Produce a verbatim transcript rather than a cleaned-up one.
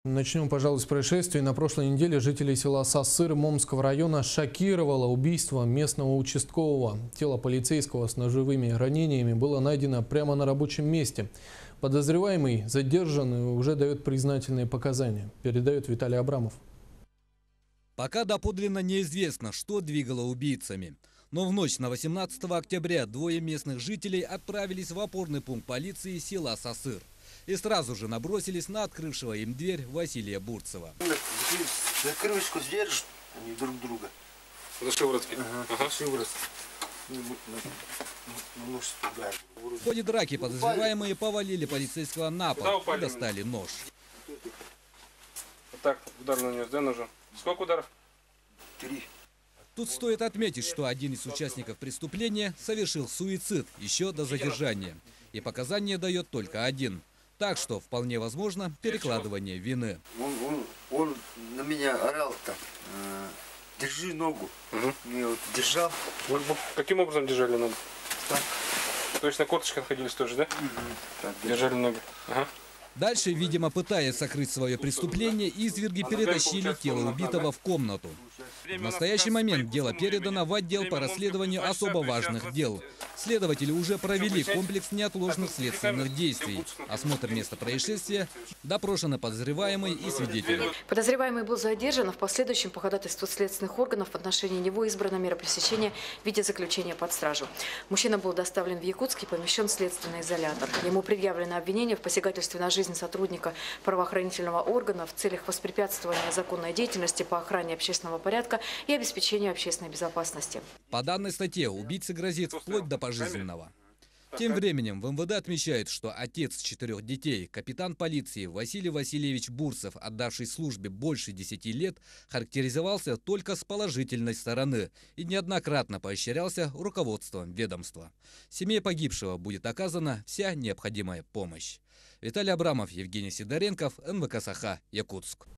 Начнем, пожалуй, с происшествия. На прошлой неделе жителей села Сасыр Момского района шокировало убийство местного участкового. Тело полицейского с ножевыми ранениями было найдено прямо на рабочем месте. Подозреваемый задержан и уже дает признательные показания. Передает Виталий Абрамов. Пока доподлинно неизвестно, что двигало убийцами. Но в ночь на восемнадцатое октября двое местных жителей отправились в опорный пункт полиции села Сасыр. И сразу же набросились на открывшего им дверь Василия Бурцева. За крышку сдержат они друг друга. За шиворотки? Ага, ага. шиворотки. В ходе драки подозреваемые повалили полицейского на пол и достали нож. Вот так удар нанес, да, ножом? Сколько ударов? Три. Тут стоит отметить, что один из участников преступления совершил суицид еще до задержания. И показания дает только один. Так что вполне возможно перекладывание вины. Он, он, он на меня орал так, э, держи ногу. Угу. Я вот держал. Вы, вы каким образом держали ногу? Так. То есть на корточках находились тоже, да? Угу. Так, Держали ногу. Ага. Дальше, видимо, пытаясь сокрыть свое преступление, изверги перетащили тело убитого в комнату. В настоящий момент дело передано в отдел по расследованию особо важных дел. Следователи уже провели комплекс неотложных следственных действий. Осмотр места происшествия, допрошены подозреваемые и свидетели. Подозреваемый был задержан, а в последующем по ходатайству следственных органов в отношении него избрана мера пресечения в виде заключения под стражу. Мужчина был доставлен в Якутск и помещен в следственный изолятор. Ему предъявлено обвинение в посягательстве на жизнь сотрудника правоохранительного органа в целях воспрепятствования законной деятельности по охране общественного порядка и обеспечению общественной безопасности. По данной статье убийце грозит вплоть до пожизненного. Тем временем в эм вэ дэ отмечают, что отец четырех детей, капитан полиции Василий Васильевич Бурцев, отдавший службе больше десяти лет, характеризовался только с положительной стороны и неоднократно поощрялся руководством ведомства. Семье погибшего будет оказана вся необходимая помощь. Виталий Абрамов, Евгений Сидоренков, эн вэ ка Саха, Якутск.